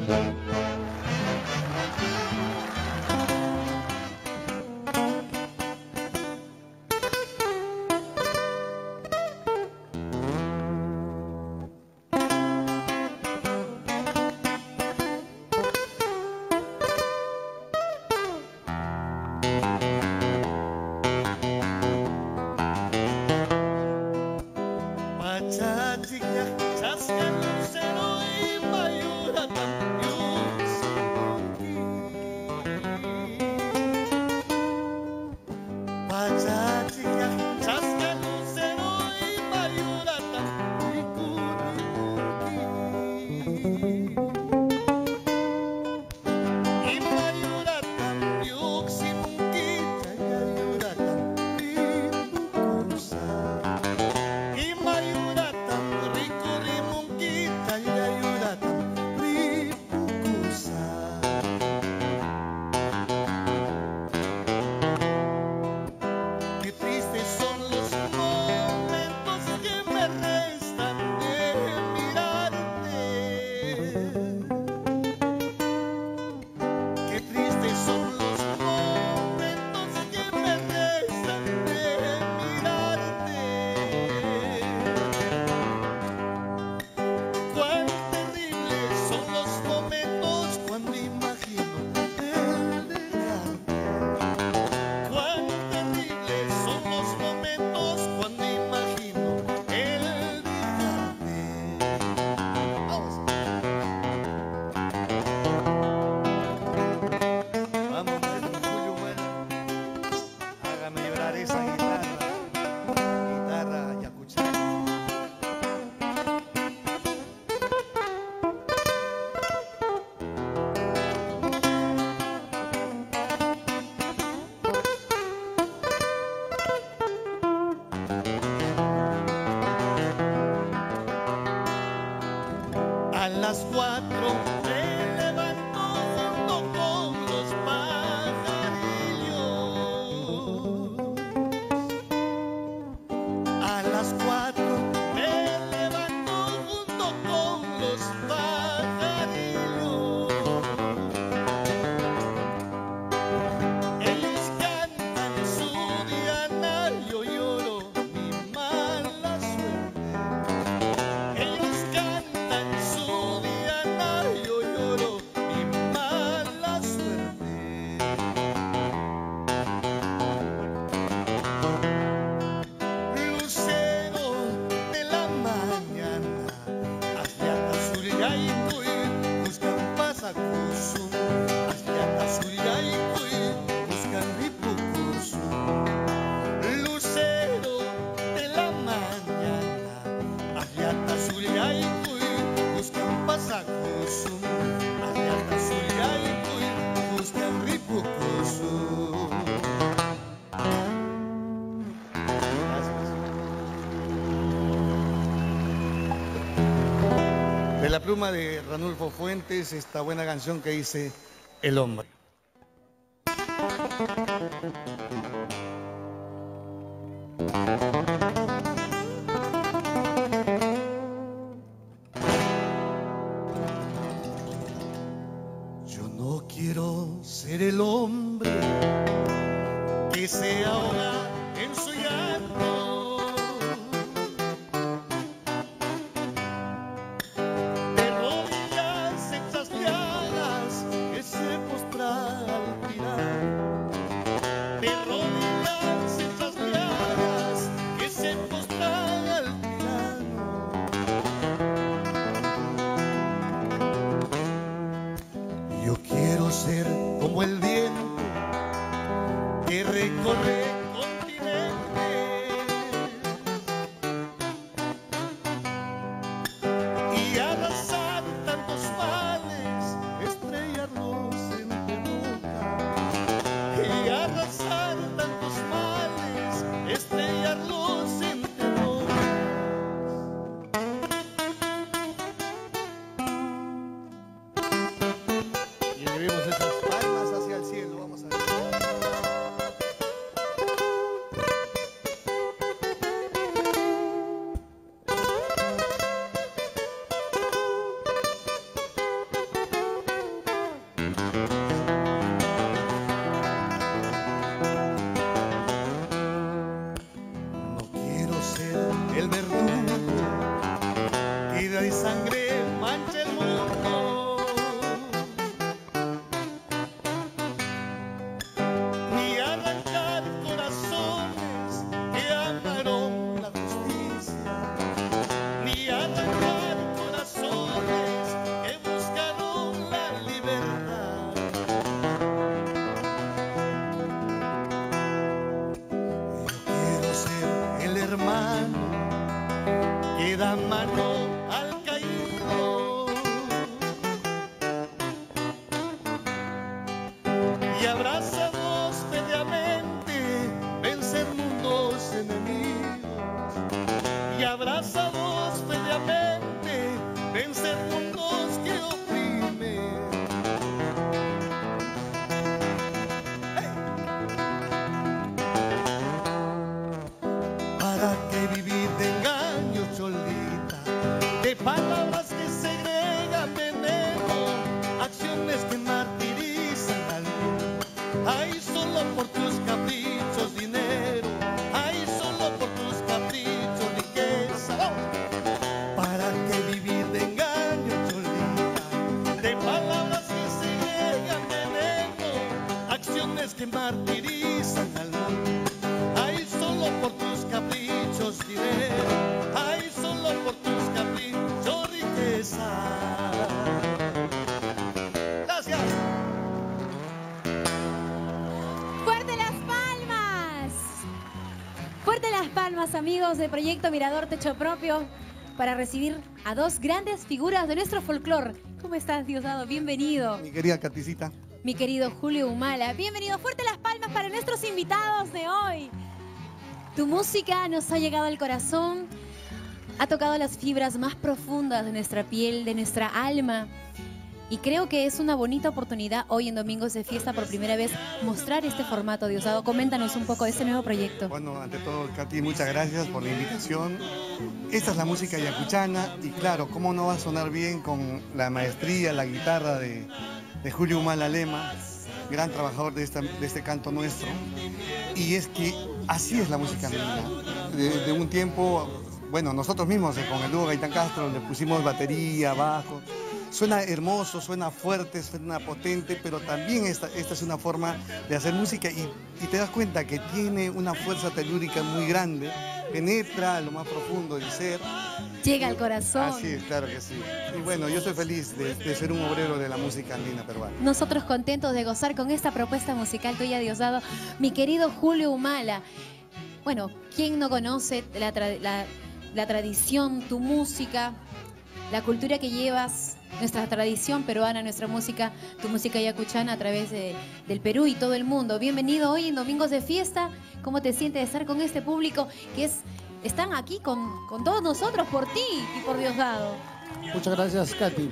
las 4 me levanto junto con los pajarillos. A las 4 me levanto junto con los pajarillos. Ellos cantan su diana, yo lloro mi mala suerte. Ellos cantan su diana, yo lloro mi mala suerte. Lucero de la mañana, Asliata Suriyaykuy, buscan pasakusum. Asliata Suriyaykuy, buscan ripukusum. Lucero de la mañana, Asliata Suriyaykuy, buscan pasakusum. Asliata Suriyaykuy, buscan ripukusum. De la pluma de Ranulfo Fuentes, esta buena canción que dice El Hombre. Yo no quiero ser el hombre que se ahoga en su llanto. De rodillas hechas llagas que se postra al tirar. De rodillas hechas llagas que se postra al tirar. Yo quiero ser como el viento que recorre con No quiero ser el verdugo que de sangre mancha el mundo, ni arrancar corazones que amaron la justicia, ni arrancar corazones que buscaron la libertad. Yo quiero ser el hermano que da mano al caído y abrazados feriamente vencer mundos enemigos, y abrazados feriamente vencer mundos que oprimen. ¡Hey! ¿Para qué vivir de engaño, cholita? De palabras que segregan veneno, acciones que martirizan al mundo. Ay, solo por tus caprichos dinero, ay, solo por tus caprichos riqueza. ¡Oh! ¿Para qué vivir de engaño, cholita? De palabras que segregan veneno, acciones que martirizan al mundo. Ay, solo por tus caprichos dinero, ay, solo por tus caprichos riqueza. Gracias. ¡Fuerte las palmas! Fuerte las palmas, amigos de Proyecto Mirador Techo Propio, para recibir a dos grandes figuras de nuestro folclore. ¿Cómo estás, Diosdado? Bienvenido. Mi querida Katicita. Mi querido Julio Humala, bienvenido. Fuerte las palmas para nuestros invitados de hoy. Tu música nos ha llegado al corazón, ha tocado las fibras más profundas de nuestra piel, de nuestra alma. Y creo que es una bonita oportunidad hoy en Domingos de Fiesta por primera vez mostrar este formato. Diosdado, coméntanos un poco de este nuevo proyecto. Bueno, ante todo, Katy, muchas gracias por la invitación. Esta es la música yacuchana y claro, cómo no va a sonar bien con la maestría, la guitarra de Julio Humala Lema, gran trabajador de este canto nuestro. Y es que así es la música andina. De un tiempo, bueno, nosotros mismos con el dúo Gaitán Castro le pusimos batería, bajo. Suena hermoso, suena fuerte, suena potente, pero también esta es una forma de hacer música y te das cuenta que tiene una fuerza telúrica muy grande, penetra a lo más profundo del ser. Llega al corazón. Así es, claro que sí. Y bueno, yo soy feliz de ser un obrero de la música andina peruana. Nosotros contentos de gozar con esta propuesta musical tuya, Diosdado. Mi querido Julio Humala. Bueno, ¿quién no conoce la tradición, tu música, la cultura que llevas, nuestra tradición peruana, nuestra música, tu música yacuchana a través del Perú y todo el mundo? Bienvenido hoy en Domingos de Fiesta. ¿Cómo te sientes de estar con este público que están aquí con todos nosotros, por ti y por Diosdado? Muchas gracias, Katy.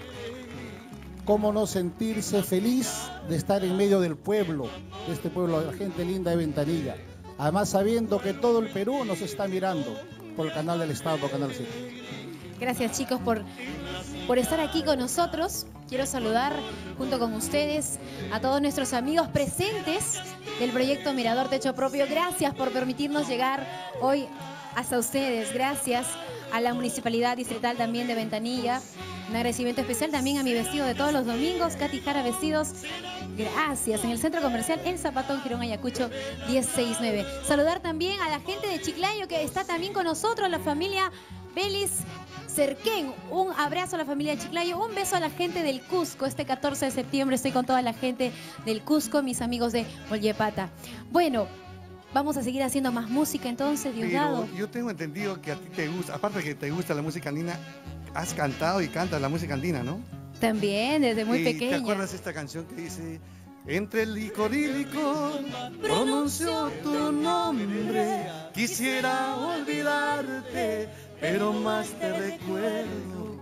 ¿Cómo no sentirse feliz de estar en medio del pueblo, de este pueblo, de la gente linda de Ventanilla? Además, sabiendo que todo el Perú nos está mirando por el canal del Estado, Canal 7. Gracias, chicos, por estar aquí con nosotros. Quiero saludar junto con ustedes a todos nuestros amigos presentes del proyecto Mirador Techo Propio. Gracias por permitirnos llegar hoy hasta ustedes. Gracias a la Municipalidad Distrital también de Ventanilla. Un agradecimiento especial también a mi vestido de todos los domingos, Katy Jara Vestidos. Gracias. En el Centro Comercial El Zapatón, Girón, Ayacucho, 1069. Saludar también a la gente de Chiclayo que está también con nosotros, la familia Belis Cerquén. Un abrazo a la familia de Chiclayo, un beso a la gente del Cusco. Este 14 de septiembre estoy con toda la gente del Cusco, mis amigos de Mollepata. Bueno, vamos a seguir haciendo más música entonces, Diosdado. Pero yo tengo entendido que a ti te gusta, aparte de que te gusta la música andina, has cantado y cantas la música andina, ¿no? También, desde muy pequeña. ¿Te acuerdas esta canción que dice: entre licor y licor pronuncio tu nombre, quisiera olvidarte, pero más te recuerdo?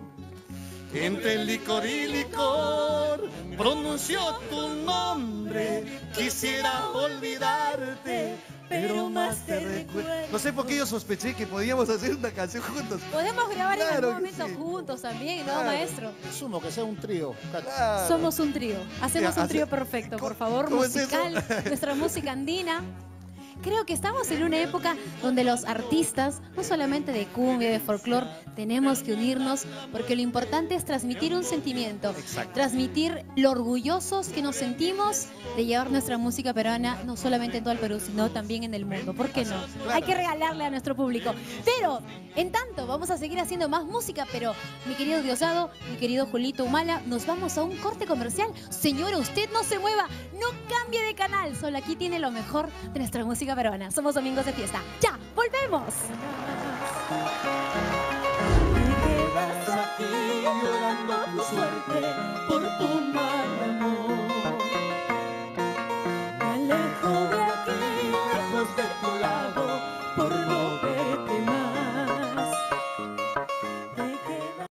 Entre licor y licor pronuncio tu nombre, quisiera olvidarte, pero más te recuerdo. No sé por qué yo sospeché que podíamos hacer una canción juntos. Podemos grabar en Claro algún que momento sí. juntos también, ¿no, Claro. maestro? Sumo que sea un trío, Katy. Claro. Somos un trío. Hacemos Ya, un trío perfecto, por favor, ¿Cómo es eso? musical, nuestra música andina. Creo que estamos en una época donde los artistas, no solamente de cumbia, de folclore, tenemos que unirnos porque lo importante es transmitir un sentimiento, Exacto. transmitir lo orgullosos que nos sentimos de llevar nuestra música peruana, no solamente en todo el Perú, sino también en el mundo. ¿Por qué no? Hay que regalarle a nuestro público. Pero, en tanto, vamos a seguir haciendo más música, pero mi querido Diosdado, mi querido Julito Humala, nos vamos a un corte comercial. Señora, usted no se mueva, no cambie de canal, solo aquí tiene lo mejor de nuestra música peruana. Somos Domingos de Fiesta. ¡Ya! ¡Volvemos! Y quedas aquí llorando tu suerte.